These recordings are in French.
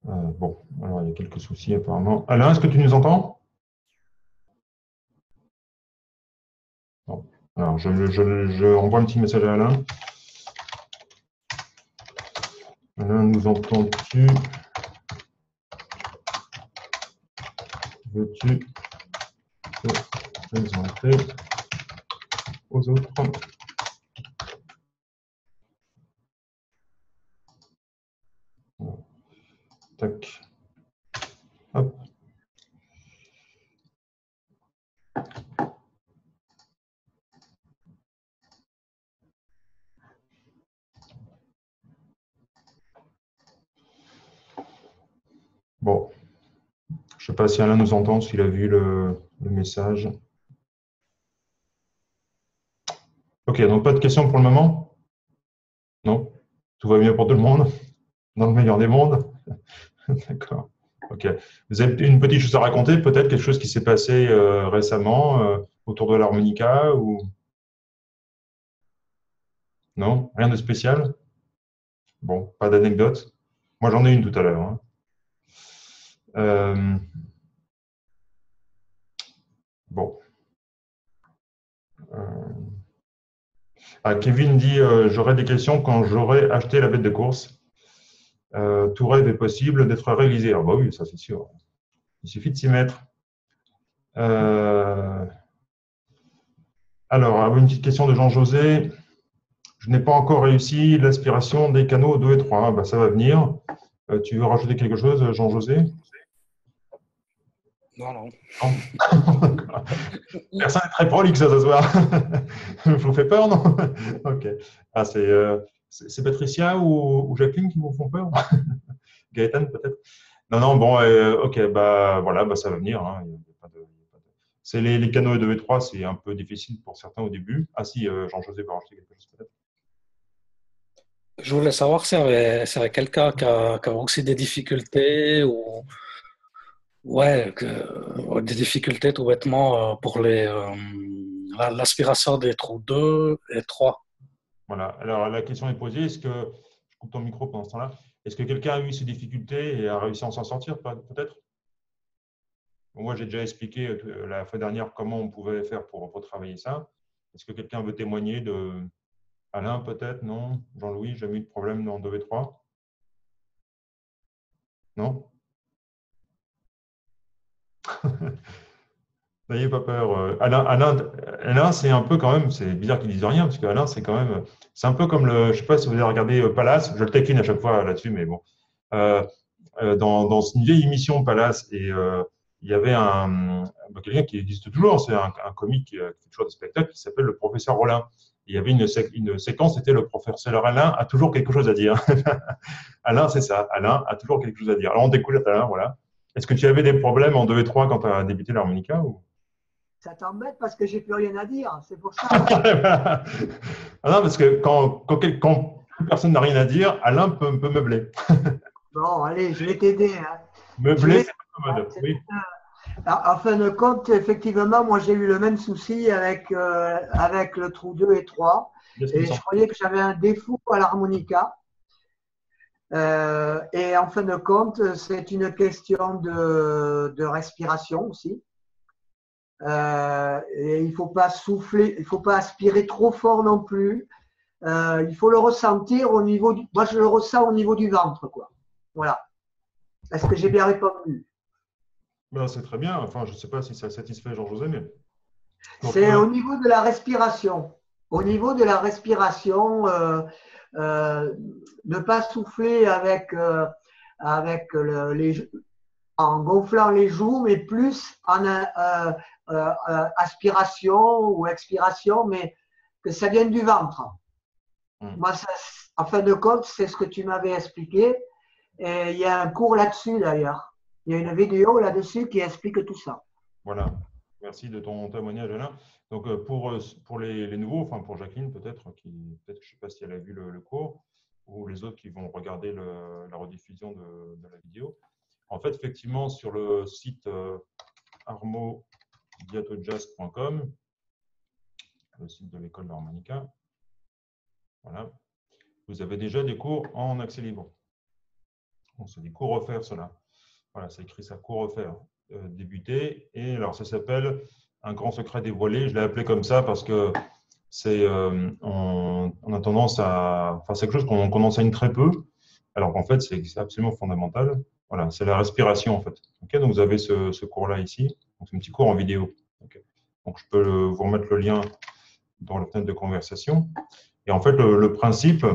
Bon, alors il y a quelques soucis apparemment. Alain, est-ce que tu nous entends? Non. Alors, je envoie un petit message à Alain. Alain, nous entends-tu? Veux-tu te présenter aux autres? Tac. Hop. Bon, je ne sais pas si Alain nous entend, s'il a vu le message. Ok, donc pas de questions pour le moment? Non? Tout va bien pour tout le monde? Dans le meilleur des mondes? D'accord. Ok. Vous avez une petite chose à raconter, peut-être quelque chose qui s'est passé récemment autour de l'harmonica ou non? Rien de spécial? Bon, pas d'anecdote. Moi, j'en ai une tout à l'heure, hein. Euh, bon. Kevin dit j'aurai des questions quand j'aurai acheté la bête de course. Tout rêve est possible d'être réalisé. Ah bah oui, ça c'est sûr. Il suffit de s'y mettre. Euh, alors, une petite question de Jean-José. Je n'ai pas encore réussi l'aspiration des canaux 2 et 3. Bah, ça va venir. Tu veux rajouter quelque chose, Jean-José? Non, non. Non. Personne n'est très prolixe ce soir. Je vous fais peur, non? Ok. Ah, c'est Patricia ou Jacqueline qui vous font peur? Gaëtan, peut-être? Non, non, bon, ok, bah voilà, bah, ça va venir, hein. C'est les canaux 2 et 3, c'est un peu difficile pour certains au début. Ah si, Jean-José va rajouter quelque chose peut-être. Je voulais savoir s'il y avait quelqu'un qui a aussi des difficultés ou ouais, des difficultés tout bêtement pour l'aspiration des trous 2 et 3. Voilà. Alors la question est posée, est-ce que, je coupe ton micro pendant ce temps-là, est-ce que quelqu'un a eu ces difficultés et a réussi à s'en sortir, peut-être? Moi, j'ai déjà expliqué la fois dernière comment on pouvait faire pour travailler ça. Est-ce que quelqu'un veut témoigner de Alain, peut-être? Non? Jean-Louis, jamais eu de problème dans 2 et 3? Non? N'ayez pas peur. Alain, c'est un peu quand même, c'est bizarre qu'ils disent rien, parce que Alain, c'est quand même, c'est un peu comme le, je sais pas si vous avez regardé Palace, je le taquine à chaque fois là-dessus, mais bon. Euh, dans une vieille émission Palace, et il y avait quelqu'un qui existe toujours, c'est un comique qui fait toujours des spectacles, qui s'appelle le professeur Rollin. Il y avait une séquence, c'était le professeur Alain a toujours quelque chose à dire. Alain, c'est ça. Alain a toujours quelque chose à dire. Alors, on découvre Alain, voilà. Est-ce que tu avais des problèmes en 2 et 3 quand tu as débuté l'harmonica ou... Ça t'embête parce que j'ai plus rien à dire, c'est pour ça. Ah non, parce que quand plus personne n'a rien à dire, Alain peut meubler. Bon, allez, je vais t'aider, hein. Meubler, c'est pas commode. Oui. En fin de compte, effectivement, moi j'ai eu le même souci avec le trou 2 et 3. Et je croyais que j'avais un défaut à l'harmonica. Et en fin de compte, c'est une question de respiration aussi. Et il ne faut pas souffler, il ne faut pas aspirer trop fort non plus. Il faut le ressentir au niveau du. Moi, je le ressens au niveau du ventre, quoi. Voilà. Est-ce que j'ai bien répondu? Ben, c'est très bien. Enfin, je ne sais pas si ça satisfait Jean-José, mais. C'est au niveau de la respiration. Au niveau de la respiration, ne pas souffler en gonflant les joues, mais plus en aspiration ou expiration, mais que ça vienne du ventre. Moi, ça, en fin de compte, c'est ce que tu m'avais expliqué. Et il y a un cours là-dessus d'ailleurs. Il y a une vidéo là-dessus qui explique tout ça. Voilà. Merci de ton témoignage, Alain. Donc, pour les nouveaux, enfin pour Jacqueline peut-être, je ne sais pas si elle a vu le cours, ou les autres qui vont regarder la rediffusion de la vidéo. En fait, effectivement, sur le site armo-diatojazz.com, le site de l'école d'harmonica, voilà, vous avez déjà des cours en accès libre. On se dit cours refaire cela. Voilà, c'est écrit ça, cours refaire, débuter. Et alors, ça s'appelle un grand secret dévoilé. Je l'ai appelé comme ça parce que c'est, on a tendance à, enfin, c'est quelque chose qu'on enseigne très peu, alors qu'en fait, c'est absolument fondamental. Voilà, c'est la respiration en fait. Okay, donc, vous avez ce cours-là ici. C'est un petit cours en vidéo. Okay. Donc, je peux vous remettre le lien dans la fenêtre de conversation. Et en fait, le principe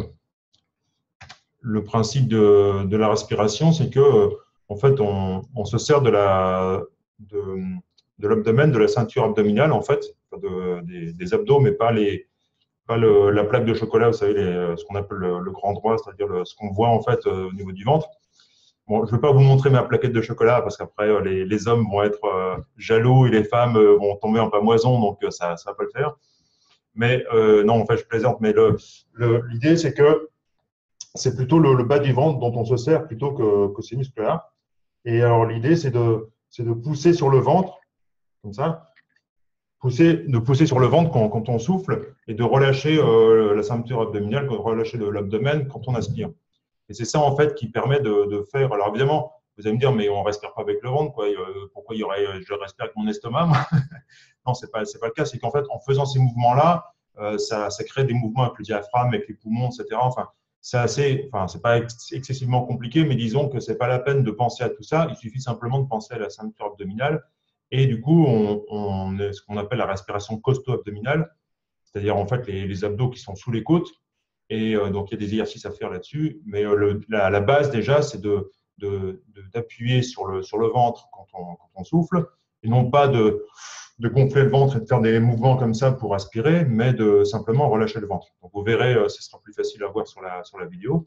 de la respiration, c'est que en fait, on se sert de l'abdomen, de la ceinture abdominale, en fait, des abdos, mais pas la plaque de chocolat, vous savez, ce qu'on appelle le grand droit, c'est-à-dire ce qu'on voit en fait au niveau du ventre. Bon, je ne vais pas vous montrer ma plaquette de chocolat parce qu'après, les hommes vont être jaloux et les femmes vont tomber en pamoison, donc ça ne va pas le faire. Mais non, en fait, je plaisante, mais l'idée, c'est que c'est plutôt le bas du ventre dont on se sert plutôt que ces muscles-là. Et alors, l'idée, c'est de pousser sur le ventre, comme ça, de pousser sur le ventre quand on souffle et de relâcher la ceinture abdominale, de relâcher l'abdomen quand on aspire. Et c'est ça, en fait, qui permet de faire. Alors, évidemment, vous allez me dire, mais on ne respire pas avec le ventre, quoi. Pourquoi je respire avec mon estomac? Non, ce n'est pas le cas. C'est qu'en fait, en faisant ces mouvements-là, ça crée des mouvements avec le diaphragme, avec les poumons, etc. Enfin, c'est pas excessivement compliqué, mais disons que ce n'est pas la peine de penser à tout ça. Il suffit simplement de penser à la ceinture abdominale. Et du coup, on a ce qu'on appelle la respiration costo-abdominale, c'est-à-dire en fait les abdos qui sont sous les côtes. Et donc, il y a des exercices à faire là-dessus. Mais la base, déjà, c'est d'appuyer sur le ventre quand on souffle, et non pas de gonfler le ventre et de faire des mouvements comme ça pour aspirer, mais de simplement relâcher le ventre. Donc, vous verrez, ce sera plus facile à voir sur la vidéo.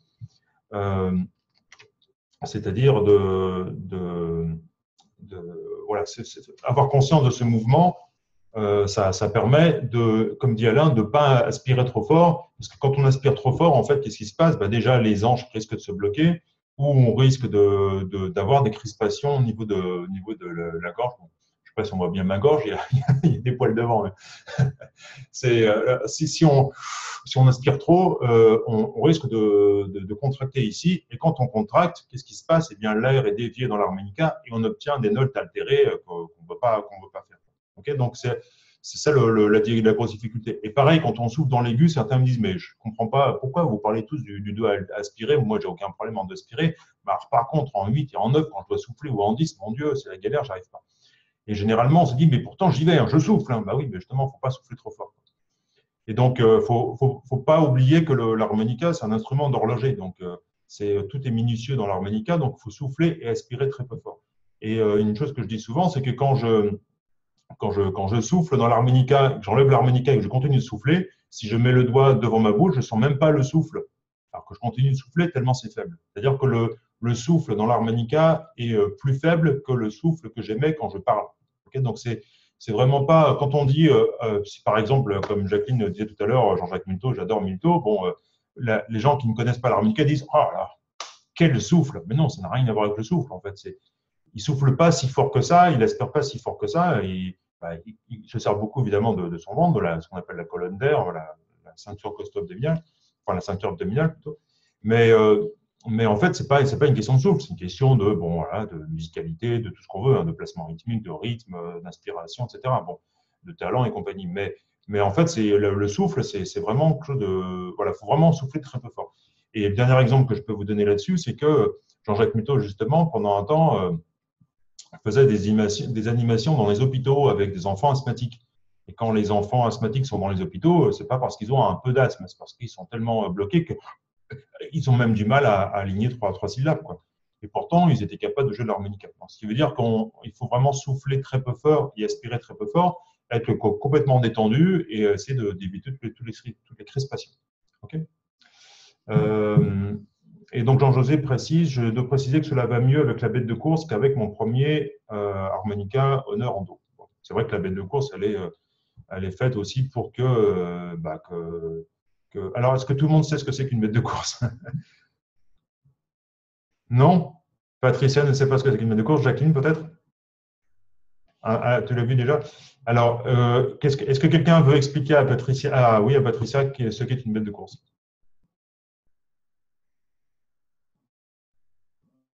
C'est-à-dire voilà, avoir conscience de ce mouvement, ça permet comme dit Alain, de ne pas aspirer trop fort, parce que quand on aspire trop fort, en fait, qu'est-ce qui se passe? Déjà, les hanches risquent de se bloquer, ou on risque d'avoir des crispations au niveau de la gorge. Bon, je ne sais pas si on voit bien ma gorge, il y a des poils devant. Si on aspire trop, on risque de contracter ici. Et quand on contracte, qu'est-ce qui se passe? Eh bien, l'air est dévié dans l'harmonica et on obtient des notes altérées qu'on ne veut pas faire. Okay, donc, c'est ça la grosse difficulté. Et pareil, quand on souffle dans l'aigu, certains me disent, mais je ne comprends pas pourquoi vous parlez tous du doigt aspiré. Moi, j'ai aucun problème en aspirer. Par contre, en 8 et en 9, quand je dois souffler, ou en 10, mon Dieu, c'est la galère, j'arrive pas. Et généralement, on se dit, mais pourtant, j'y vais, hein, je souffle. Bah oui, mais justement, il ne faut pas souffler trop fort. Et donc, il ne faut pas oublier que l'harmonica, c'est un instrument d'horloger. Donc, tout est minutieux dans l'harmonica, donc il faut souffler et aspirer très, très fort. Et une chose que je dis souvent, c'est que quand je souffle dans l'harmonica, j'enlève l'harmonica et que je continue de souffler, si je mets le doigt devant ma bouche, je ne sens même pas le souffle. Alors que je continue de souffler tellement c'est faible. C'est-à-dire que le souffle dans l'harmonica est plus faible que le souffle que j'émets quand je parle. Okay, donc, c'est vraiment pas, quand on dit, si par exemple, comme Jacqueline disait tout à l'heure, Jean-Jacques Milteau, j'adore Milteau, bon, les gens qui ne connaissent pas l'harmonica disent, oh là, quel souffle! Mais non, ça n'a rien à voir avec le souffle, en fait. Il ne souffle pas si fort que ça, il n'aspire pas si fort que ça, il se sert beaucoup évidemment de son ventre, de ce qu'on appelle la colonne d'air, la ceinture costo-abdominale, enfin la ceinture abdominale plutôt. Mais en fait, ce n'est pas une question de souffle, c'est une question de musicalité, de tout ce qu'on veut, hein, de placement rythmique, de rythme, d'inspiration, etc. Bon, de talent et compagnie. Mais en fait, le souffle, c'est vraiment quelque chose de. Voilà, il faut vraiment souffler très, très fort. Et le dernier exemple que je peux vous donner là-dessus, c'est que Jean-Jacques Milteau, justement, pendant un temps, faisait des animations dans les hôpitaux avec des enfants asthmatiques. Et quand les enfants asthmatiques sont dans les hôpitaux, ce n'est pas parce qu'ils ont un peu d'asthme, c'est parce qu'ils sont tellement bloqués qu'ils ont même du mal à aligner trois syllabes, quoi. Et pourtant, ils étaient capables de jouer de l'harmonica. Ce qui veut dire qu'il faut vraiment souffler très peu fort et aspirer très peu fort, être le corps complètement détendu et essayer d'éviter toutes les crispations. Okay, et donc, Jean-José précise, je dois préciser que cela va mieux avec la bête de course qu'avec mon premier harmonica honneur en do. Bon, c'est vrai que la bête de course, elle est faite aussi pour Alors, est-ce que tout le monde sait ce que c'est qu'une bête de course? Non? Patricia ne sait pas ce que c'est qu'une bête de course. Jacqueline, peut-être? Tu l'as vu déjà? Alors, est-ce que quelqu'un veut expliquer à Patricia, à Patricia ce qu'est une bête de course?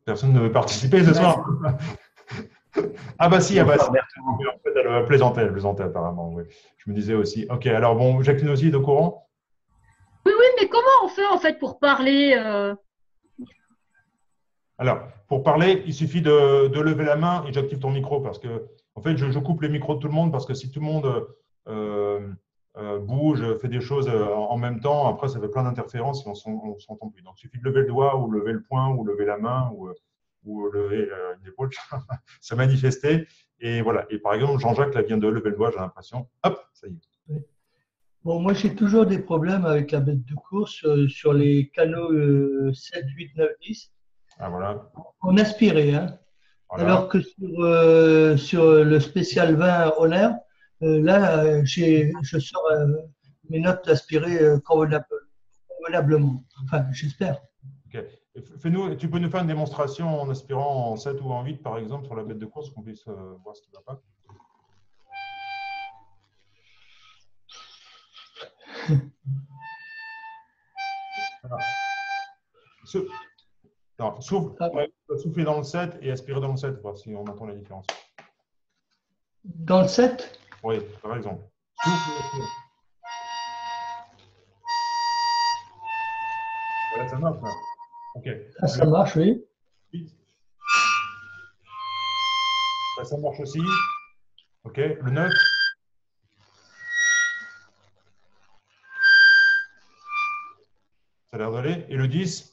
Personne ne veut participer ce soir. Ah bah si, En fait, elle plaisantait apparemment. Oui. Je me disais aussi. Ok, alors bon, Jacqueline aussi est au courant? Oui, oui, mais comment on fait en fait pour parler Alors, pour parler, il suffit de lever la main et j'active ton micro parce que, en fait, je coupe les micros de tout le monde parce que si tout le monde bouge, fait des choses en même temps, après, ça fait plein d'interférences et on ne s'entend plus. Donc, il suffit de lever le doigt ou lever le poing ou lever la main ou lever une épaule, se manifester. Et voilà. Et par exemple, Jean-Jacques là, vient de lever le doigt, j'ai l'impression. Hop, ça y est. Oui. Bon, moi, j'ai toujours des problèmes avec la bête de course sur les canaux 7, 8, 9, 10. Ah, voilà. En aspiré, hein. Voilà. Alors que sur le spécial 20 Honor, là, je sors mes notes aspirées convenablement. Enfin, j'espère. Ok. Tu peux nous faire une démonstration en aspirant en 7 ou en 8, par exemple, sur la bête de course, qu'on puisse voir ce qui ne va pas. Voilà. Alors, souffler dans le 7 et aspirer dans le 7, voir si on entend la différence. Dans le 7? Oui, par exemple. Souffle et aspire. Voilà, ça marche. Là. Ok. Ça marche, oui. Ça marche aussi. Ok. Le 9. Ça a l'air d'aller. Et le 10.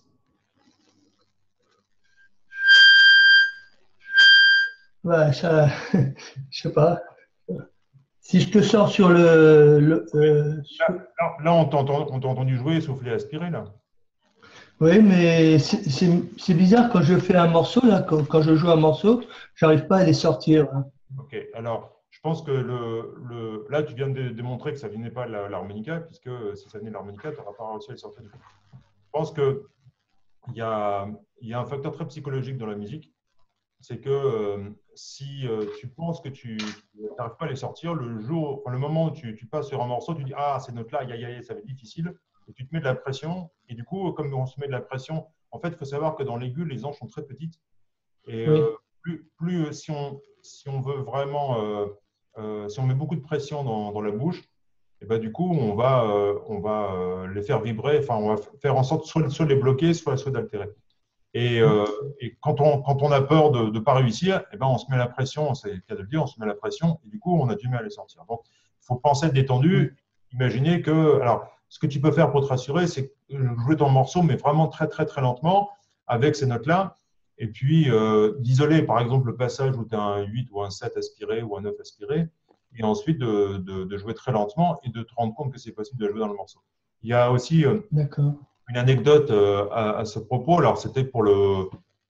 Ouais, ça, je sais pas. Si je te sors sur le Là, on t'a entendu jouer, souffler, aspirer, là. Oui, mais c'est bizarre quand je fais un morceau, là, quand je joue un morceau, j'arrive pas à les sortir. Hein. Ok, alors je pense que là, tu viens de démontrer que ça ne venait pas de l'harmonica, puisque si ça venait de l'harmonica, tu n'auras pas réussi à le sortir du tout. Je pense qu'il y a un facteur très psychologique dans la musique, c'est que si tu penses que tu n'arrives pas à les sortir, le moment où tu passes sur un morceau, tu dis « Ah, ces notes-là, ça va être difficile », et tu te mets de la pression, et du coup, comme on se met de la pression, en fait, il faut savoir que dans l'aigu, les anges sont très petites, et plus si on veut vraiment, si on met beaucoup de pression dans la bouche, et ben, du coup, on va les faire vibrer, enfin, on va faire en sorte soit de les bloquer, soit d'altérer. Et quand on a peur de ne pas réussir, eh ben, on se met la pression, c'est le cas de le dire, on se met la pression et du coup, on a du mal à les sortir. Donc, il faut penser être détendu. Imaginez que, alors, ce que tu peux faire pour te rassurer, c'est jouer ton morceau, mais vraiment très, très, très lentement avec ces notes-là. Et puis, d'isoler, par exemple, le passage où tu as un 8 ou un 7 aspiré ou un 9 aspiré, et ensuite de jouer très lentement et de te rendre compte que c'est possible de jouer dans le morceau. Il y a aussi une anecdote à ce propos. Alors, c'était pour le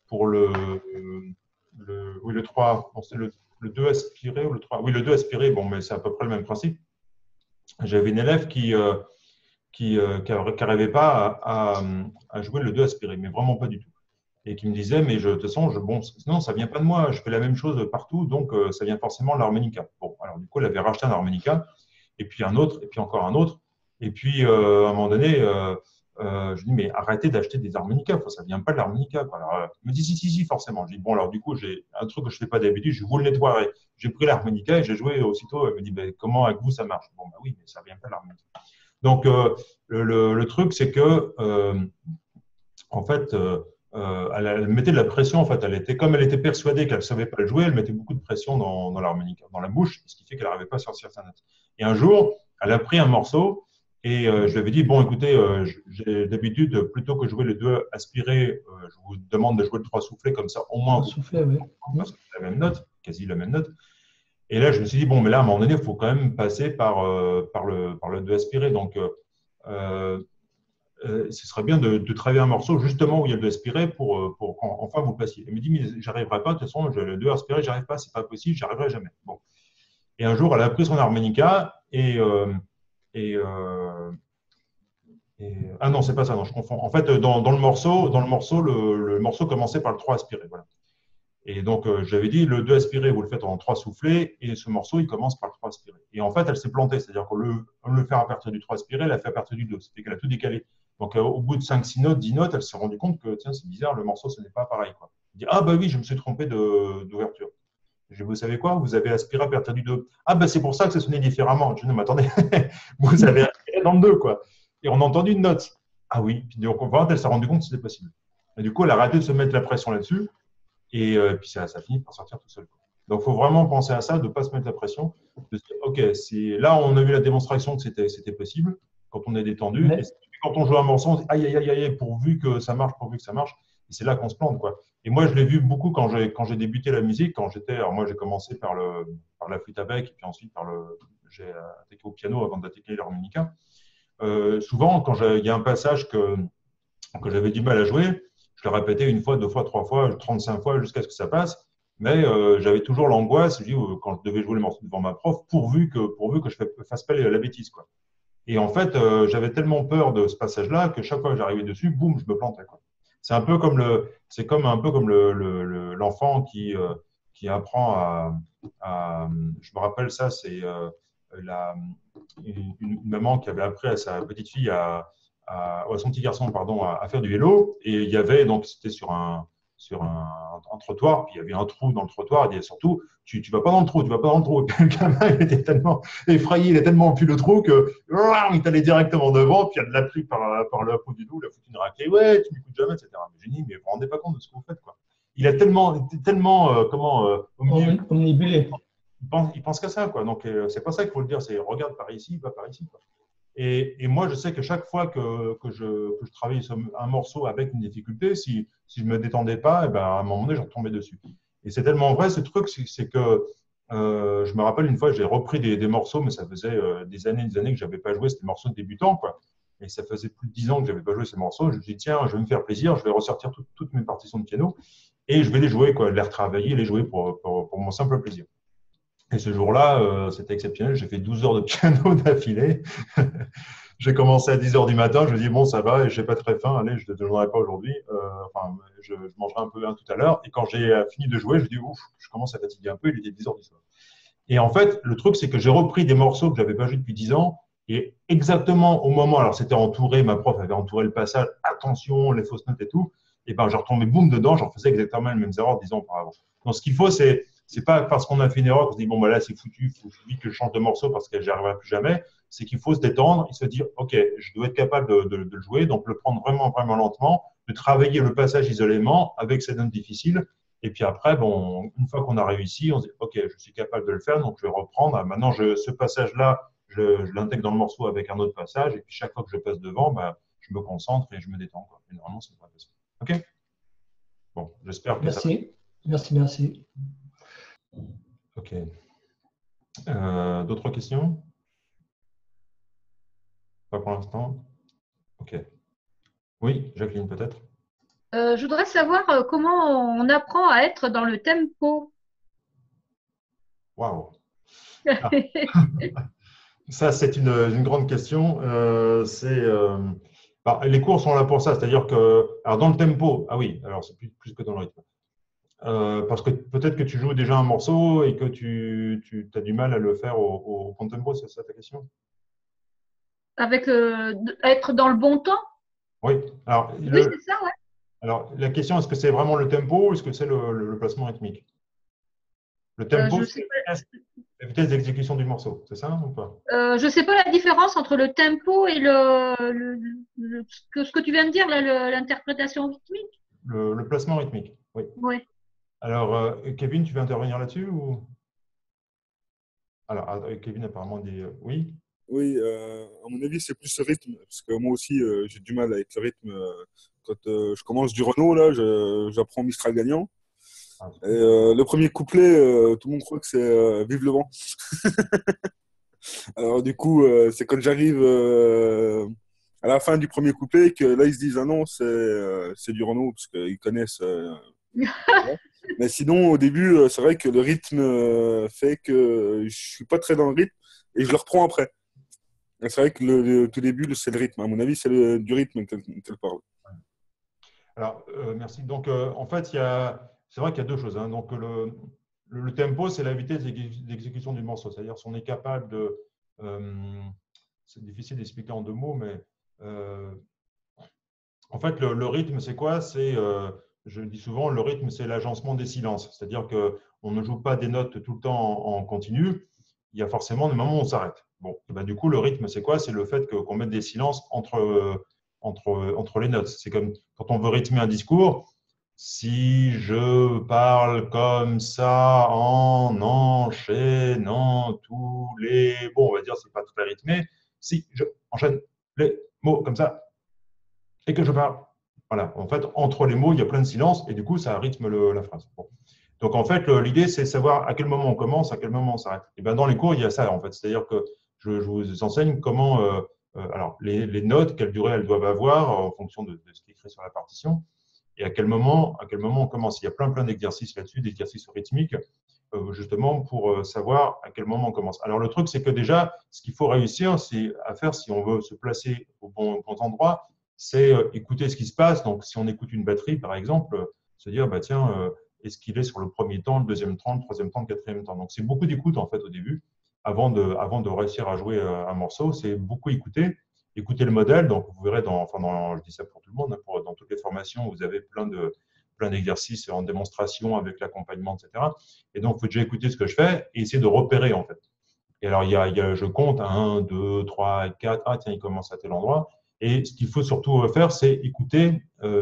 3, c'est le 2 aspiré ou le 3. Oui, le 2 aspiré, bon, mais c'est à peu près le même principe. J'avais une élève qui n'arrivait pas à jouer le 2 aspiré, mais vraiment pas du tout. Et qui me disait, mais de toute façon, non, ça ne vient pas de moi, je fais la même chose partout, donc ça vient forcément de l'harmonica. Bon, alors du coup, elle avait racheté un harmonica, et puis un autre, et puis encore un autre. Et puis, à un moment donné, je dis, mais arrêtez d'acheter des harmonicas, ça ne vient pas de l'harmonica. Alors, elle me dit, si, forcément. Je dis, bon, alors du coup, j'ai un truc que je ne fais pas d'habitude, je vous le nettoierai. J'ai pris l'harmonica et j'ai joué aussitôt. Elle me dit, ben, comment avec vous ça marche? Bon, ben oui, mais ça ne vient pas de l'harmonica. Donc, le truc, c'est que, en fait, elle mettait de la pression. En fait, comme elle était persuadée qu'elle ne savait pas le jouer, elle mettait beaucoup de pression dans l'harmonica, dans la bouche, ce qui fait qu'elle n'arrivait pas à sortir sa note. Et un jour, elle a pris un morceau et je lui avais dit, bon, écoutez, j'ai d'habitude, plutôt que jouer les 2 aspirés, je vous demande de jouer le 3 soufflé, comme ça, au moins, soufflé, oui. Parce que c'est la même note, quasi la même note. Et là, je me suis dit, bon, mais là, à un moment donné, il faut quand même passer par le 2 aspiré. Donc, ce serait bien de travailler un morceau justement où il y a le 2 aspiré pour enfin vous le passiez. Elle me dit, mais j'arriverai pas, de toute façon, le 2 aspiré, j'arrive pas, c'est pas possible, j'arriverai jamais. Bon. Et un jour, elle a pris son harmonica ah non, c'est pas ça, non, je confonds. En fait, dans le morceau, le morceau commençait par le 3 aspiré. Voilà. Et donc, j'avais dit, le 2 aspiré, vous le faites en 3 soufflés, et ce morceau, il commence par le 3 aspiré. Et en fait, elle s'est plantée, c'est-à-dire qu'au lieu de le faire à partir du 3 aspiré, elle l'a fait à partir du 2, c'est-à-dire qu'elle a tout décalé. Donc, au bout de 5, 6 notes, 10 notes, elle s'est rendue compte que, tiens, c'est bizarre, le morceau, ce n'est pas pareil, quoi. Elle dit, ah, bah oui, je me suis trompé d'ouverture. Je dis, vous savez quoi? Vous avez aspiré à partir du 2. Ah, bah c'est pour ça que ça sonnait différemment. Je dis, non, mais attendez, vous avez aspiré dans le 2, quoi. Et on a entendu une note. Ah oui. Puis donc, elle s'est rendue compte que c'était possible. Et du coup, elle a arrêté de se mettre la pression là-dessus. Et puis, ça finit par sortir tout seul, quoi. Donc, il faut vraiment penser à ça, de ne pas se mettre la pression. De se dire, OK, là, on a vu la démonstration que c'était possible quand on est détendu. Ouais. Et quand on joue un morceau, on se dit, aïe, aïe, aïe, aïe, pourvu que ça marche, pourvu que ça marche. Et c'est là qu'on se plante, quoi. Et moi, je l'ai vu beaucoup quand j'ai débuté la musique, alors moi, j'ai commencé par la flûte à bec, et puis ensuite j'ai attaqué au piano avant d'attaquer l'harmonica. Souvent, quand il y a un passage que j'avais du mal à jouer, je le répétais 1 fois, 2 fois, 3 fois, 35 fois jusqu'à ce que ça passe. Mais j'avais toujours l'angoisse, quand je devais jouer les morceaux devant ma prof, pourvu que je ne fasse pas la bêtise, quoi. Et en fait, j'avais tellement peur de ce passage-là que chaque fois que j'arrivais dessus, boum, je me plantais, quoi. C'est un peu comme l'enfant qui apprend je me rappelle ça, c'est une maman qui avait appris à sa petite fille à son petit garçon, pardon, à faire du vélo. Et il y avait, donc, c'était sur un trottoir, puis il y avait un trou dans le trottoir. Il disait surtout, tu vas pas dans le trou, tu vas pas dans le trou. Et puis, le gamin, il était tellement effrayé, il a tellement enfui le trou que il allait directement devant, puis il y a de la pluie par le haut du dos, il a foutu une raclée, ouais, tu m'écoutes jamais, etc. Mais j'ai dit, mais vous vous rendez pas compte de ce que vous faites, quoi. Il a tellement Omnibulé. il pense qu'à ça, quoi. Donc, c'est pas ça qu'il faut le dire, c'est regarde par ici, va par ici, quoi. Et moi, je sais que chaque fois que je travaillais sur un morceau avec une difficulté, si je ne me détendais pas, ben, à un moment donné, je retombais dessus. Et c'est tellement vrai, ce truc, c'est que je me rappelle une fois, j'ai repris des morceaux, mais ça faisait des années que je n'avais pas joué, c'était des morceaux de débutants, quoi. Et ça faisait plus de 10 ans que je n'avais pas joué ces morceaux. Je me suis dit, tiens, je vais me faire plaisir, je vais ressortir toutes mes partitions de piano et je vais les jouer, quoi, les retravailler, les jouer pour mon simple plaisir. Et ce jour-là, c'était exceptionnel. J'ai fait 12 heures de piano d'affilée. J'ai commencé à 10 heures du matin. Je me dis, bon, ça va, je n'ai pas très faim. Allez, je ne déjeunerai pas aujourd'hui. Je mangerai un peu tout à l'heure. Et quand j'ai fini de jouer, je dis, ouf, je commence à fatiguer un peu. Il était 10 heures du soir. Et en fait, le truc, c'est que j'ai repris des morceaux que je n'avais pas joués depuis 10 ans. Et exactement au moment, alors c'était entouré, ma prof avait entouré le passage, attention, les fausses notes et tout. Et ben, je retombais boum dedans, j'en faisais exactement les mêmes erreurs 10 ans auparavant. Donc, ce qu'il faut, c'est pas parce qu'on a fait une erreur qu'on se dit, bon, ben là, c'est foutu, il faut vite que je change de morceau parce que j'y arriverai plus jamais. C'est qu'il faut se détendre et se dire, OK, je dois être capable de le jouer, donc le prendre vraiment, vraiment lentement, de travailler le passage isolément avec ces notes difficiles. Et puis après, bon, une fois qu'on a réussi, on se dit, OK, je suis capable de le faire, donc je vais reprendre. Maintenant, ce passage-là, je l'intègre dans le morceau avec un autre passage. Et puis, chaque fois que je passe devant, ben, je me concentre et je me détends, quoi. Et normalement, c'est pas possible. OK? Bon, j'espère que ça va. Merci. OK. D'autres questions? Pas pour l'instant? OK. Oui, Jacqueline, peut-être? Je voudrais savoir comment on apprend à être dans le tempo. Waouh! Ah. Ça, c'est une grande question. Les cours sont là pour ça. C'est-à-dire que, alors dans le tempo, ah oui, alors c'est plus que dans le rythme. Parce que peut-être que tu joues déjà un morceau et que tu as du mal à le faire au bon tempo, c'est ça ta question? Avec être dans le bon temps? Oui. Alors, Oui, c'est ça, ouais. alors, la question, est-ce que c'est vraiment le tempo ou est-ce que c'est le placement rythmique? Le tempo, c'est la vitesse d'exécution du morceau, c'est ça ou pas? Je ne sais pas la différence entre le tempo et ce que tu viens de dire, l'interprétation rythmique. Le placement rythmique, oui. Oui. Alors, Kevin, tu veux intervenir là-dessus ou... Alors, Kevin apparemment dit oui. Oui, à mon avis, c'est plus le rythme, parce que moi aussi, j'ai du mal avec le rythme. Quand je commence du Renault, là, j'apprends Mistral gagnant. Et le premier couplet, tout le monde croit que c'est Vive le vent. Alors du coup, c'est quand j'arrive à la fin du premier couplet que là, ils se disent « Ah non, c'est du Renault », parce qu'ils connaissent. Mais sinon, au début, c'est vrai que le rythme fait que je suis pas très dans le rythme et je le reprends après. C'est vrai que le tout début, c'est le rythme. À mon avis, c'est du rythme qu'elle parle. Alors, merci. Donc, en fait, c'est vrai qu'il y a deux choses, hein. Donc, le tempo, c'est la vitesse d'exécution du morceau. C'est-à-dire, si on est capable de… c'est difficile d'expliquer en 2 mots, mais En fait, le rythme, c'est quoi? Je dis souvent, le rythme, c'est l'agencement des silences. C'est-à-dire qu'on ne joue pas des notes tout le temps en continu. Il y a forcément des moments où on s'arrête. Bon, et ben, du coup, le rythme, c'est quoi? C'est le fait qu'on mette des silences entre les notes. C'est comme quand on veut rythmer un discours. Si je parle comme ça en enchaînant tous les… Bon, on va dire, c'est pas très rythmé. Si je enchaîne les mots comme ça et que je parle. Voilà, en fait, entre les mots, il y a plein de silence et du coup, ça rythme la phrase. Bon. Donc, en fait, l'idée, c'est de savoir à quel moment on commence, à quel moment on s'arrête. Et ben, dans les cours, il y a ça, en fait. C'est-à-dire que je vous enseigne comment… alors, les notes, quelle durée elles doivent avoir en fonction de ce qui est écrit sur la partition et à quel moment on commence. Il y a plein d'exercices là-dessus, d'exercices rythmiques, justement pour savoir à quel moment on commence. Alors, le truc, c'est que déjà, ce qu'il faut réussir à faire si on veut se placer au bon endroit, c'est écouter ce qui se passe. Donc, si on écoute une batterie, par exemple, se dire, bah, tiens, est-ce qu'il est sur le premier temps, le deuxième temps, le troisième temps, le quatrième temps. Donc, c'est beaucoup d'écoute, en fait, au début, avant de réussir à jouer un morceau. C'est beaucoup écouter le modèle. Donc, vous verrez, je dis ça pour tout le monde, hein, dans toutes les formations, vous avez plein d'exercices en démonstration avec l'accompagnement, etc. Et donc, il faut déjà écouter ce que je fais et essayer de repérer, en fait. Et alors, je compte 1, 2, 3, 4. Ah, tiens, il commence à tel endroit. Et ce qu'il faut surtout faire, c'est écouter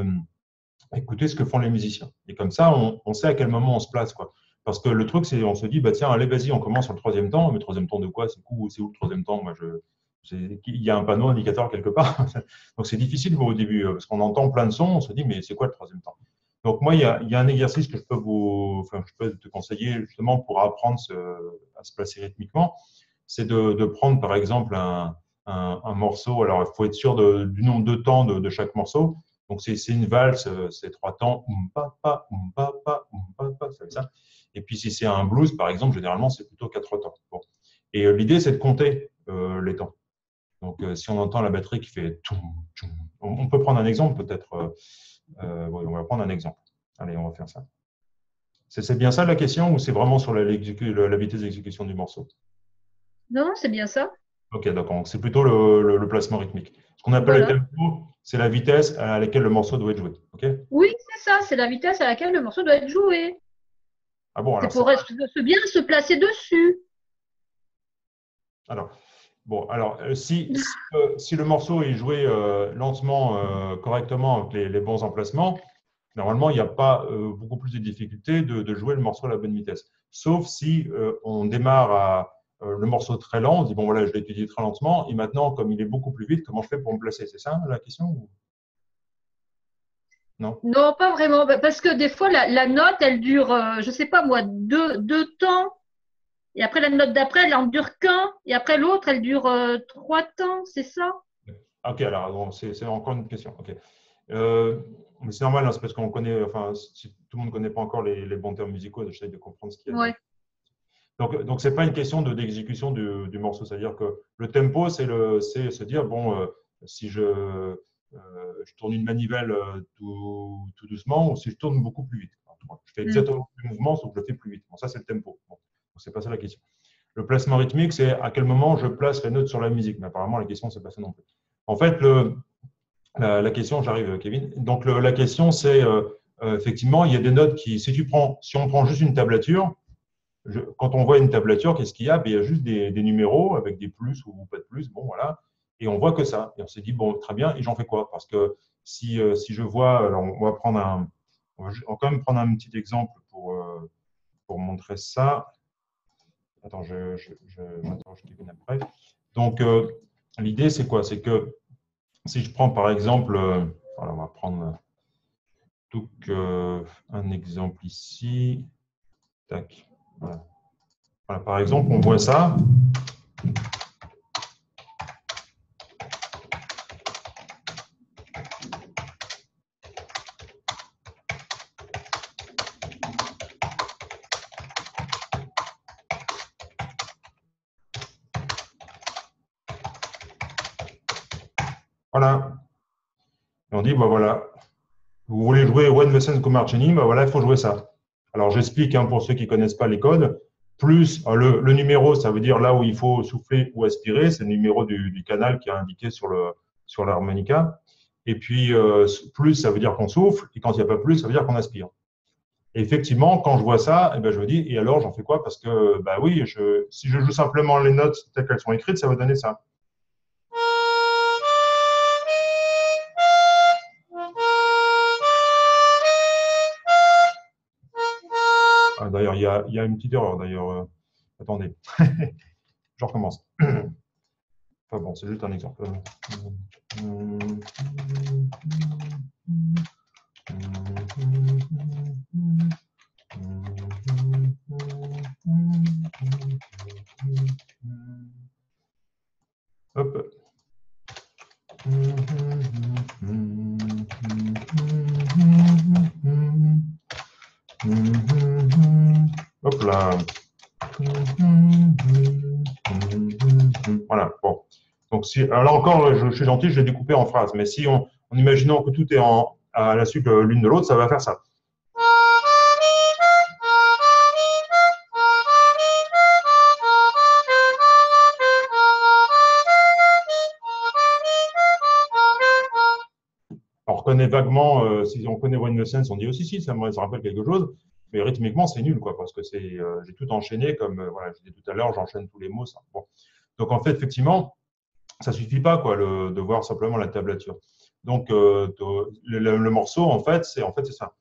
ce que font les musiciens. Et comme ça, on sait à quel moment on se place, quoi. Parce que le truc, c'est on se dit, bah, tiens, allez, vas-y, on commence sur le troisième temps. Mais troisième temps de quoi? C'est où le troisième temps? Moi, il y a un panneau indicateur quelque part. Donc, c'est difficile au début parce qu'on entend plein de sons. On se dit, mais c'est quoi le troisième temps? Donc, moi, il y a un exercice que je peux te conseiller justement pour apprendre à se placer rythmiquement. C'est de prendre, par exemple, un morceau. Alors, il faut être sûr du nombre de temps de chaque morceau. Donc, c'est une valse, c'est 3 temps. C'est ça. Et puis, si c'est un blues, par exemple, généralement, c'est plutôt 4 temps. Bon. Et l'idée, c'est de compter les temps. Donc, si on entend la batterie qui fait… On peut prendre un exemple, peut-être. Oui, on va prendre un exemple. Allez, on va faire ça. C'est bien ça la question ou c'est vraiment sur la vitesse d'exécution du morceau? Non, c'est bien ça. Ok, d'accord. C'est plutôt le placement rythmique. Ce qu'on appelle le tempo, c'est la vitesse à laquelle le morceau doit être joué. Okay, oui, c'est ça. C'est la vitesse à laquelle le morceau doit être joué. Ah bon, alors c'est pour bien se placer dessus. Alors, si le morceau est joué lentement, correctement, avec les bons emplacements, normalement, il n'y a pas beaucoup plus de difficultés de jouer le morceau à la bonne vitesse. Sauf si on démarre le morceau très lent, on dit, bon, voilà, je l'ai étudié très lentement, et maintenant, comme il est beaucoup plus vite, comment je fais pour me placer? C'est ça la question? Non? Non, pas vraiment. Parce que des fois, la note, elle dure, je ne sais pas moi, deux temps. Et après, la note d'après, elle en dure qu'un. Et après, l'autre, elle dure 3 temps. C'est ça? Ok, alors, c'est encore une question. Ok. Mais c'est normal, hein, c'est parce qu'on connaît, enfin, si tout le monde ne connaît pas encore les bons termes musicaux, j'essaie de comprendre ce qu'il y a. Ouais. Donc, ce n'est pas une question d'exécution du morceau. C'est-à-dire que le tempo, c'est se dire, bon, si je tourne une manivelle tout doucement ou si je tourne beaucoup plus vite. Je fais exactement le mouvement, sauf que je le fais plus vite. Bon, ça, c'est le tempo. Bon, ce n'est pas ça la question. Le placement rythmique, c'est à quel moment je place les notes sur la musique. Mais apparemment, la question, ce n'est pas ça non plus. En fait, la question, j'arrive, Kevin. Donc, la question, c'est effectivement, il y a des notes qui, si on prend juste une tablature, quand on voit une tablature, qu'est-ce qu'il y a? Il y a juste des numéros avec des plus ou pas de plus. Bon, voilà. Et on voit que ça. Et on s'est dit, bon, très bien, et j'en fais quoi? Parce que si je vois, alors on va quand même prendre un petit exemple pour montrer ça. Attends, j'interroge Kevin après. Donc, l'idée, c'est quoi? C'est que si je prends par exemple, voilà, on va prendre un exemple ici. Tac. Voilà. Voilà, par exemple, on voit ça. Voilà. Et on dit, bah voilà, vous voulez jouer When the Sun Come Marching, bah voilà, il faut jouer ça. Alors, j'explique hein, pour ceux qui ne connaissent pas les codes. Plus le numéro, ça veut dire là où il faut souffler ou aspirer. C'est le numéro du canal qui est indiqué sur l'harmonica. Et puis, plus, ça veut dire qu'on souffle. Et quand il n'y a pas plus, ça veut dire qu'on aspire. Et effectivement, quand je vois ça, eh ben, je me dis, et alors, j'en fais quoi? Parce que, bah oui, si je joue simplement les notes telles qu'elles sont écrites, ça va donner ça. Ah, d'ailleurs, il y a une petite erreur. D'ailleurs, attendez, je recommence. Enfin bon, c'est juste un exemple. Hop. Hop là. Voilà, bon. Donc, alors là encore, je suis gentil, je l'ai découpé en phrases, mais si en imaginant que tout est à la suite l'une de l'autre, ça va faire ça. On reconnaît vaguement, si on connaît One Sense, on dit aussi si, ça me rappelle quelque chose, mais rythmiquement, c'est nul, quoi, parce que j'ai tout enchaîné, comme voilà, je disais tout à l'heure, j'enchaîne tous les mots. Ça. Bon. Donc, en fait, effectivement, ça suffit pas quoi, de voir simplement la tablature. Donc, le morceau, en fait, c'est ça.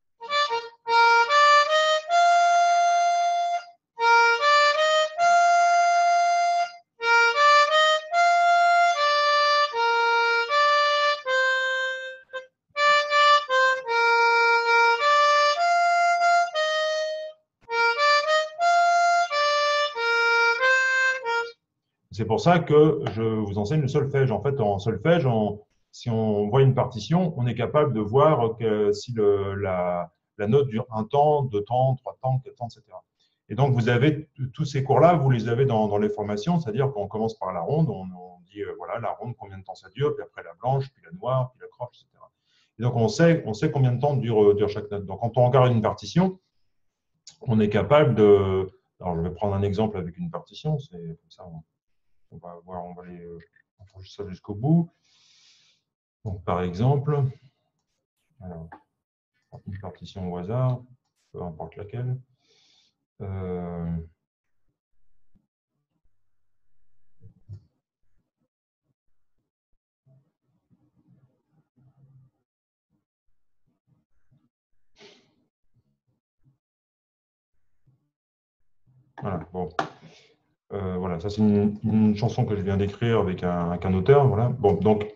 C'est pour ça que je vous enseigne le solfège. En fait, en solfège, si on voit une partition, on est capable de voir si la note dure 1 temps, 2 temps, 3 temps, 4 temps, etc. Et donc, vous avez tous ces cours-là, vous les avez dans les formations, c'est-à-dire qu'on commence par la ronde, on dit, voilà, la ronde, combien de temps ça dure, puis après la blanche, puis la noire, puis la croche, etc. Et donc, on sait combien de temps dure chaque note. Donc, quand on regarde une partition, on est capable de… Alors, je vais prendre un exemple avec une partition, c'est comme ça… On va voir, on va aller ça jusqu'au bout. Donc, par exemple, alors, une partition au hasard, peu importe laquelle. Voilà, bon. Voilà, ça c'est une chanson que je viens d'écrire avec un auteur. Voilà. Bon, donc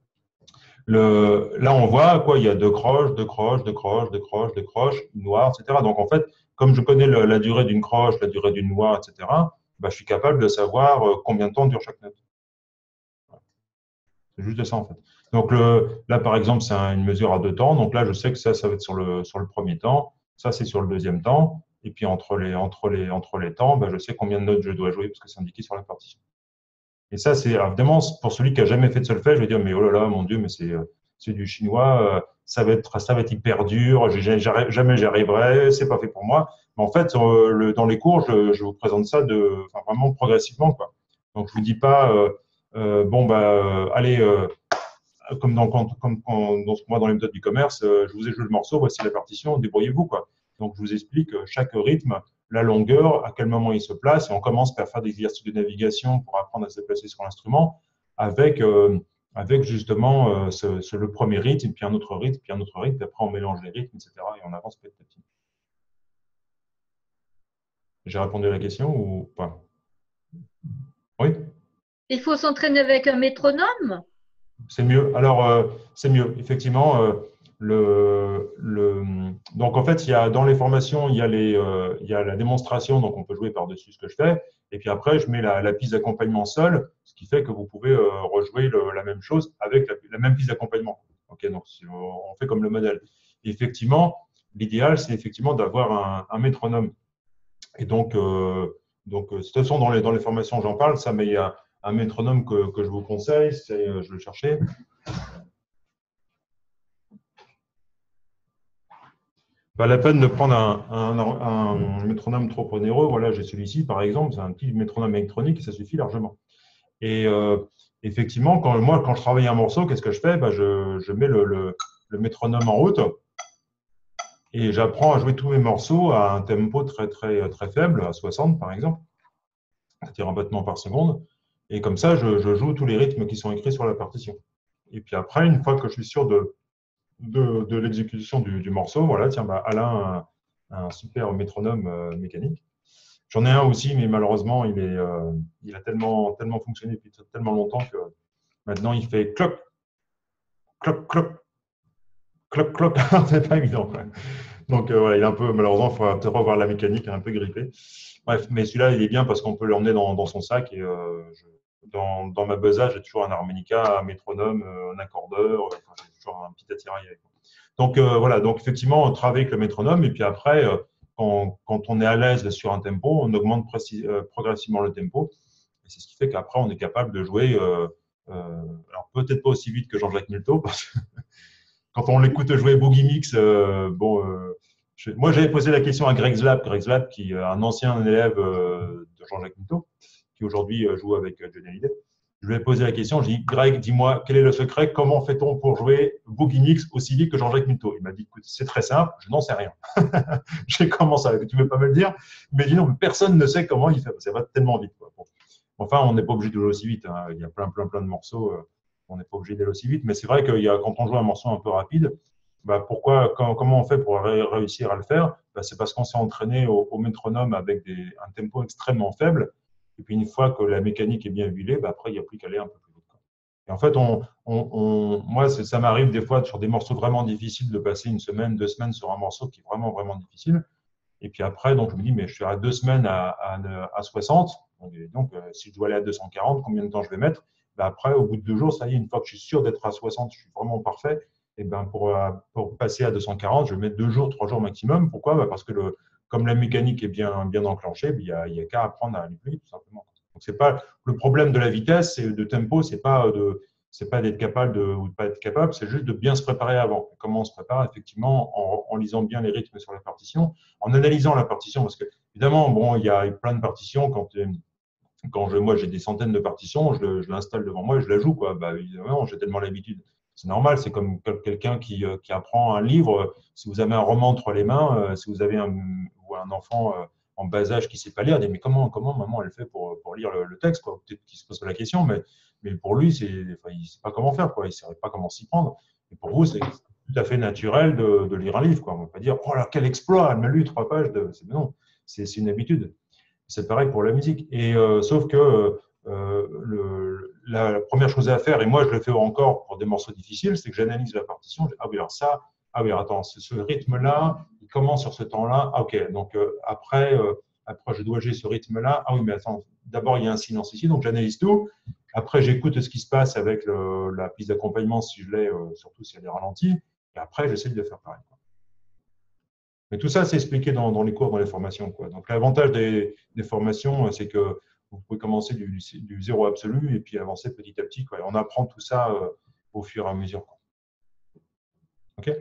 là on voit quoi, il y a 2 croches, 2 croches, 2 croches, 2 croches, 2 croches, une noire, etc. Donc en fait, comme je connais la durée d'une croche, la durée d'une noire, etc., bah, je suis capable de savoir combien de temps dure chaque note. Voilà. C'est juste ça en fait. Donc là par exemple, c'est une mesure à 2 temps. Donc là, je sais que ça va être sur le premier temps. Ça, c'est sur le deuxième temps. Et puis entre les temps, bah, je sais combien de notes je dois jouer parce que c'est indiqué sur la partition. Et ça, c'est évidemment pour celui qui a jamais fait de solfège, je vais dire mais oh là là, mon Dieu, mais c'est du chinois, ça va être hyper dur, jamais j'y arriverai, c'est pas fait pour moi. Mais en fait, dans les cours, je vous présente ça vraiment progressivement, quoi. Donc je vous dis pas bon bah allez comme dans moi dans les méthodes du commerce, je vous ai joué le morceau, voici la partition, débrouillez-vous, quoi. Donc, je vous explique chaque rythme, la longueur, à quel moment il se place, et on commence par faire des exercices de navigation pour apprendre à se déplacer sur l'instrument avec justement le premier rythme, puis un autre rythme, puis un autre rythme, puis après on mélange les rythmes, etc. et on avance petit à petit. J'ai répondu à la question ou pas? Oui? Il faut s'entraîner avec un métronome? C'est mieux. Alors, c'est mieux, effectivement. Donc, en fait, dans les formations, il y a la démonstration, donc on peut jouer par-dessus ce que je fais. Et puis après, je mets la piste d'accompagnement seule, ce qui fait que vous pouvez rejouer la même chose avec la même piste d'accompagnement. Okay, donc, on fait comme le modèle. Et effectivement, l'idéal, c'est effectivement d'avoir un métronome. Et donc, de toute façon, dans les formations, j'en parle, ça, mais il y a un métronome que je vous conseille, je vais le chercher. Pas la peine de prendre un métronome trop onéreux. Voilà, j'ai celui-ci, par exemple, c'est un petit métronome électronique et ça suffit largement. Et Effectivement, quand je travaille un morceau, qu'est-ce que je fais? Je mets le métronome en route et j'apprends à jouer tous mes morceaux à un tempo très faible, à 60 par exemple, c'est-à-dire un battement par seconde. Et comme ça, je joue tous les rythmes qui sont écrits sur la partition. Et puis après, une fois que je suis sûr de l'exécution du morceau, voilà, tiens, Alain a un super métronome mécanique. J'en ai un aussi, mais malheureusement, il a tellement fonctionné depuis tellement longtemps que maintenant, il fait cloc, cloc, cloc, cloc, cloc. C'est pas évident, quoi. Donc, voilà, il est un peu, malheureusement, il faudra peut-être revoir la mécanique, il est un peu grippé. Bref, mais celui-là, il est bien parce qu'on peut l'emmener dans son sac. Et dans ma besace, j'ai toujours un harmonica, un métronome, un accordeur, enfin, j'ai toujours un petit attirail avec moi. Donc, voilà, donc effectivement, on travaille avec le métronome. Et puis après, quand on est à l'aise sur un tempo, on augmente progressivement le tempo. Et c'est ce qui fait qu'après, on est capable de jouer, alors peut-être pas aussi vite que Jean-Jacques Milteau, parce que quand on l'écoute jouer Boogie Mix, moi j'avais posé la question à Greg Zlap qui est un ancien élève de Jean-Jacques Milteau, qui aujourd'hui joue avec Johnny Hallyday. Je lui ai posé la question, je lui ai dit, Greg, dis-moi, quel est le secret? Comment fait-on pour jouer Boogie Mix aussi vite que Jean-Jacques Milteau? Il m'a dit, écoute, c'est très simple, je n'en sais rien. J'ai commencé avec, tu ne veux pas me le dire? Il m'a dit, non, personne ne sait comment il fait, ça va tellement vite, quoi. Bon. Enfin, on n'est pas obligé de jouer aussi vite, hein. Il y a plein de morceaux, on n'est pas obligé d'aller aussi vite, mais c'est vrai que quand on joue un morceau un peu rapide, comment on fait pour réussir à le faire? C'est parce qu'on s'est entraîné au métronome avec un tempo extrêmement faible. Et puis, une fois que la mécanique est bien huilée, après, il n'y a plus qu'à aller un peu plus vite. Et en fait, moi, ça m'arrive des fois sur des morceaux vraiment difficiles de passer une semaine, 2 semaines sur un morceau qui est vraiment difficile. Et puis après, donc, je me dis, mais je suis à 2 semaines à 60. Donc, si je dois aller à 240, combien de temps je vais mettre? Après, au bout de 2 jours, ça y est, une fois que je suis sûr d'être à 60, je suis vraiment parfait. Et pour passer à 240, je vais mettre 2 jours, 3 jours maximum. Pourquoi? Parce que comme la mécanique est bien enclenchée, il y a qu'à apprendre à aller plus vite, tout simplement. Donc, c'est pas le problème de la vitesse et de tempo, c'est pas d'être capable ou de pas être capable, c'est juste de bien se préparer avant. Comment on se prépare? Effectivement, en lisant bien les rythmes sur la partition, en analysant la partition, parce que évidemment, bon, il y a plein de partitions. Moi, j'ai des centaines de partitions, je l'installe devant moi et je la joue, quoi. Évidemment, j'ai tellement l'habitude. C'est normal, c'est comme quelqu'un qui apprend un livre. Si vous avez un roman entre les mains, si vous avez un enfant en bas âge qui ne sait pas lire, il dit, mais comment maman elle fait pour lire le texte, quoi. Peut-être qu'il se pose la question, mais pour lui, il ne sait pas comment faire, quoi. Il ne sait pas comment s'y prendre. Et pour vous, c'est tout à fait naturel de lire un livre, quoi. On ne va pas dire, oh là, quel exploit, elle m'a lu 3 pages. Non, c'est une habitude. C'est pareil pour la musique. Et sauf que la première chose à faire, et moi je le fais encore pour des morceaux difficiles, c'est que j'analyse la partition. Ah oui, alors ça, ah oui, attends, ce rythme-là, il commence sur ce temps-là. Ah, ok, donc après, je dois jouer ce rythme-là. Ah oui, mais attends, d'abord il y a un silence ici, donc j'analyse tout. Après, j'écoute ce qui se passe avec la piste d'accompagnement si je l'ai, surtout si elle est ralentie. Et après, j'essaie de le faire pareil. Mais tout ça, c'est expliqué dans les cours, dans les formations, quoi. Donc, l'avantage des formations, c'est que vous pouvez commencer du zéro absolu et puis avancer petit à petit, quoi. Et on apprend tout ça au fur et à mesure, quoi. OK?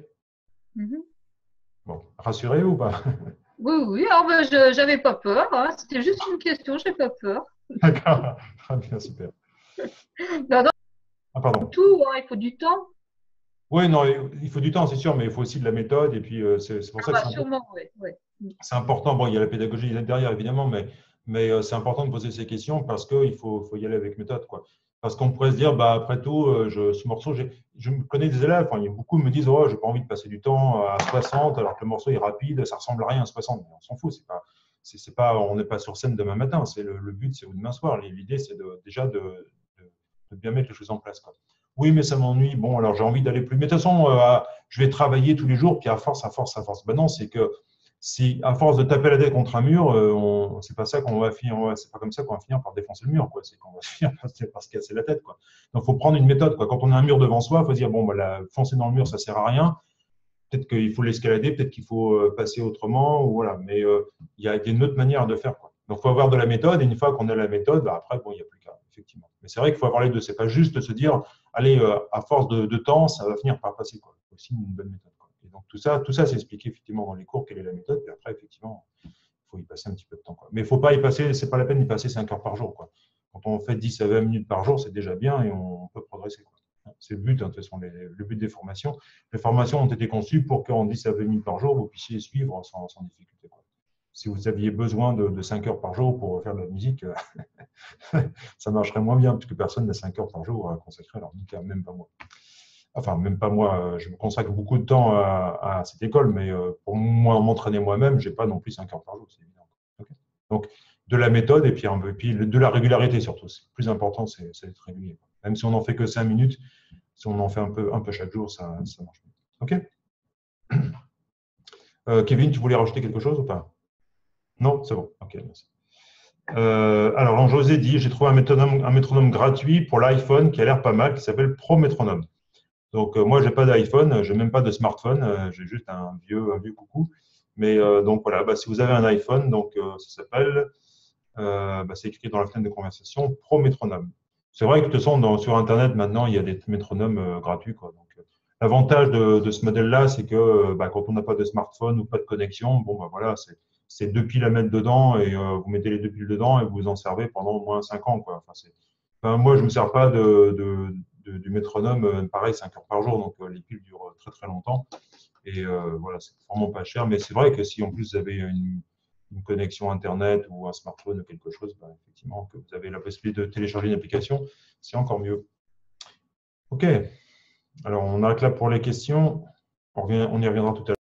Bon, rassuré ou pas? Oui. J'avais pas peur, hein. C'était juste une question, j'ai pas peur. D'accord. Très bien, super. Pardon. Tout, hein, il faut du temps. Oui, non, il faut du temps, c'est sûr, mais il faut aussi de la méthode. Et puis, c'est pour ça que c'est important. Bon, il y a la pédagogie derrière, évidemment, mais c'est important de poser ces questions parce qu'il faut y aller avec méthode, quoi. Parce qu'on pourrait se dire, après tout, ce morceau, je connais des élèves, il y a beaucoup me disent, oh, j'ai pas envie de passer du temps à 60, alors que le morceau est rapide, ça ressemble à rien à 60. Mais on s'en fout, on n'est pas sur scène demain matin. Le but, c'est demain soir. L'idée, c'est déjà de bien mettre les choses en place, quoi. Oui, mais ça m'ennuie. Bon, alors j'ai envie d'aller plus. Mais de toute façon, je vais travailler tous les jours, puis à force. Ben non, c'est que si à force de taper la tête contre un mur, c'est pas ça qu'on va finir. C'est pas comme ça qu'on va finir par défoncer le mur, quoi. C'est qu'on va finir par se casser la tête, quoi. Donc, faut prendre une méthode, quoi. Quand on a un mur devant soi, il faut dire bon, foncer dans le mur, ça sert à rien. Peut-être qu'il faut l'escalader, peut-être qu'il faut passer autrement, ou voilà. Mais il y a une autre manière de faire, quoi. Donc, il faut avoir de la méthode, et une fois qu'on a la méthode, après, bon, il n'y a plus qu'à, effectivement. Mais c'est vrai qu'il faut avoir les deux. C'est pas juste se dire, allez, à force de temps, ça va finir par passer, quoi. Il faut aussi une bonne méthode, quoi. Et donc, tout ça c'est expliqué effectivement dans les cours, quelle est la méthode, puis après, effectivement, il faut y passer un petit peu de temps, quoi. Mais il ne faut pas y passer, c'est pas la peine d'y passer 5 heures par jour, quoi. Quand on fait 10 à 20 minutes par jour, c'est déjà bien et on peut progresser. C'est le but, hein, de toute façon, le but des formations. Les formations ont été conçues pour qu'en 10 à 20 minutes par jour, vous puissiez suivre sans difficulté. Si vous aviez besoin de 5 heures par jour pour faire de la musique, ça marcherait moins bien, puisque personne n'a 5 heures par jour à consacrer à leur musique, même pas moi. Enfin, même pas moi, je me consacre beaucoup de temps à cette école, mais pour moi, m'entraîner moi-même, je n'ai pas non plus 5 heures par jour, c'est évident. Okay. Donc, de la méthode et puis de la régularité surtout. Le plus important, c'est d'être régulier. Même si on n'en fait que 5 minutes, si on en fait un peu chaque jour, ça marche bien. OK. Kevin, tu voulais rajouter quelque chose ou pas? Non, c'est bon. OK, merci. Alors, José dit, j'ai trouvé un métronome gratuit pour l'iPhone qui a l'air pas mal, qui s'appelle Pro Métronome. Donc, moi, je n'ai pas d'iPhone, je n'ai même pas de smartphone, j'ai juste un vieux coucou. Mais donc, voilà, si vous avez un iPhone, donc, ça s'appelle, c'est écrit dans la fenêtre de conversation, Pro Métronome. C'est vrai que de toute façon, sur Internet, maintenant, il y a des métronomes gratuits, quoi. Donc, l'avantage de ce modèle-là, c'est que quand on n'a pas de smartphone ou pas de connexion, bon, voilà, c'est 2 piles à mettre dedans et vous mettez les 2 piles dedans et vous en servez pendant au moins 5 ans, quoi. Moi, je ne me sers pas du métronome, pareil, 5 heures par jour, donc les piles durent très très longtemps. Et voilà, c'est vraiment pas cher, mais c'est vrai que si en plus vous avez une connexion Internet ou un smartphone ou quelque chose, effectivement, que vous avez la possibilité de télécharger une application, c'est encore mieux. OK. Alors, on arrête là pour les questions. On y reviendra tout à l'heure.